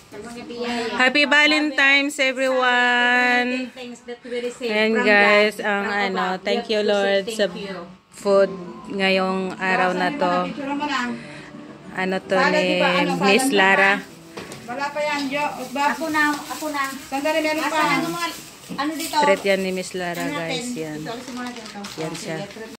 Happy Valentine's, everyone. And guys, thank you Lord sa food ngayong araw na to. Ano to ni Miss Lara. Wala pa yan, Jo. Ako na. Sandali, meron pa. Ano dito? Treat yan ni Miss Lara, guys. Yan. Yan siya.